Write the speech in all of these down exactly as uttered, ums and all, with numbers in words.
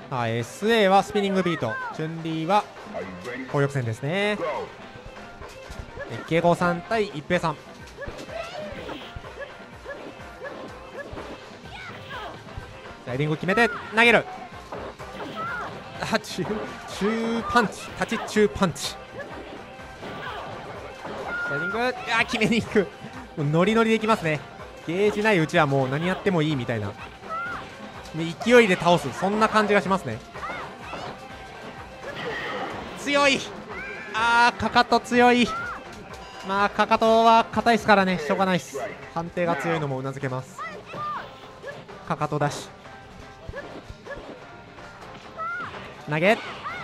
あ エスエー はスピニングビート、チュンリーは紅翼戦ですね。ケイゴーさん対一平さん。スライディング決めて投げる。あ、中中パンチ、立ち中パンチ。スライディング、あ、決めに行く。ノリノリでいきますね。ゲージないうちはもう何やってもいいみたいな、勢いで倒す、そんな感じがしますね。強い。あー、かかと強い。まあかかとは硬いですからね、しょうがないです。判定が強いのもうなずけます。かかとだし投げ、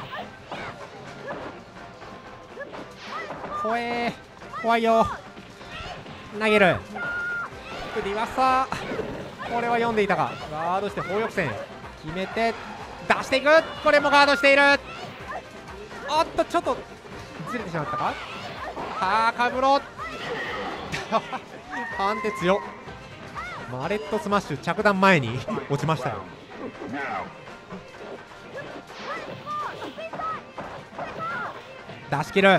怖えー、怖いよ。投げる。リバッサー、これは読んでいたか。ガードして砲翼戦決めて出していく。これもガードしている。おっと、ちょっとずれてしまったか。はあ、かぶろ判定強っ。マレットスマッシュ着弾前に落ちましたよ。出し切る。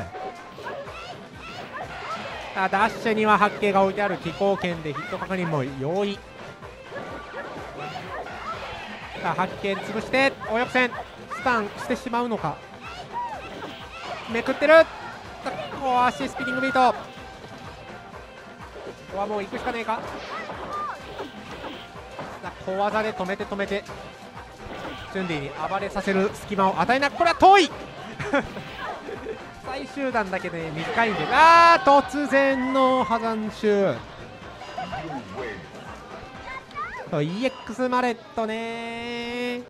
あ、ダッシュには八景が置いてある。機構剣でヒット確認も容易。さあ八景潰して泳ぐ戦スタンしてしまうのか。めくってる。ここ足スピニングビート。ここはもう行くしかねえか。小技で止めて止めてチュンディに暴れさせる隙間を与えなく。これは遠い最終弾だけで短いんで、あー、突然の破山集。 イーエックス マレットねー。